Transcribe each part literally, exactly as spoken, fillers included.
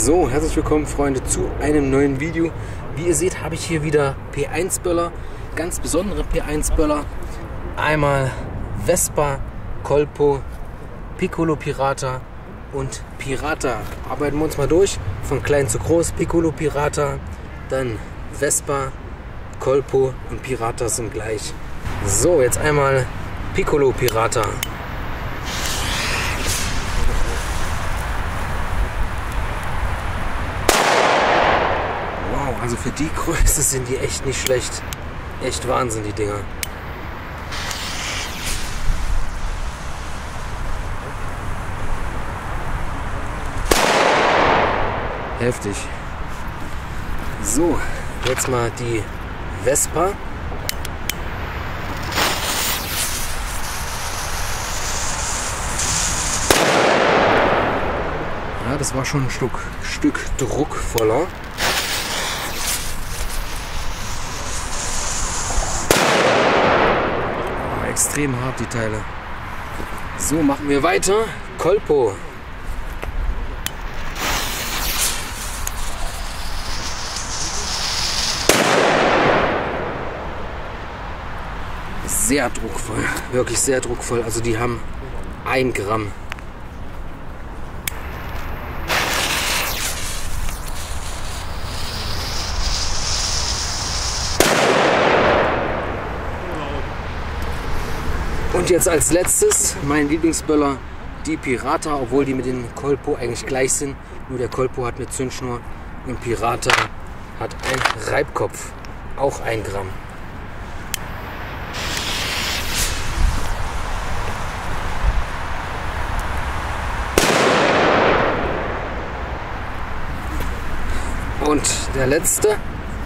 So, herzlich willkommen Freunde zu einem neuen Video. Wie ihr seht, habe ich hier wieder P eins Böller, ganz besondere P eins Böller. Einmal Vespa, Colpo, Piccolo Pirata und Pirata. Arbeiten wir uns mal durch, von klein zu groß. Piccolo Pirata, dann Vespa, Colpo und Pirata sind gleich. So, jetzt einmal Piccolo Pirata. Also für die Größe sind die echt nicht schlecht. Echt Wahnsinn, die Dinger. Heftig. So, jetzt mal die Vespa. Ja, das war schon ein Stück, Stück druckvoller. Extrem hart die Teile. So, machen wir weiter. Colpo. Sehr druckvoll, wirklich sehr druckvoll. Also die haben ein Gramm. Und jetzt als letztes mein Lieblingsböller, die Pirata, obwohl die mit den Colpo eigentlich gleich sind. Nur der Colpo hat eine Zündschnur und Pirata hat einen Reibkopf, auch ein Gramm. Und der letzte.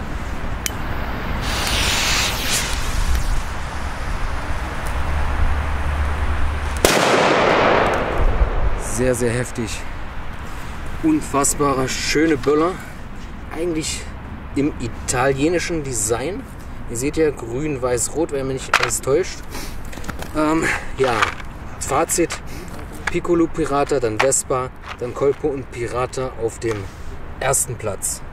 Sehr, sehr heftig. Unfassbarer, schöne Böller. Eigentlich im italienischen Design. Ihr seht ja grün, weiß, rot, wenn mich nicht alles täuscht. Ähm, ja, Fazit. Piccolo Pirata, dann Vespa, dann Colpo und Pirata auf dem ersten Platz.